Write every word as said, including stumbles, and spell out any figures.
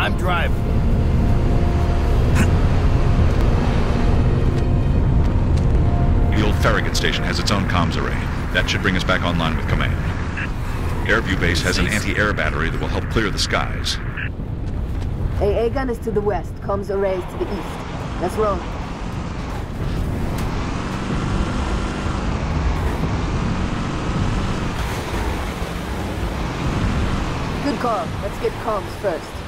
I'm driving. The old Farragut station has its own comms array. That should bring us back online with command. Airview Base has an anti-air battery that will help clear the skies. A A gun is to the west, comms array is to the east. Let's roll. Good call. Let's get comms first.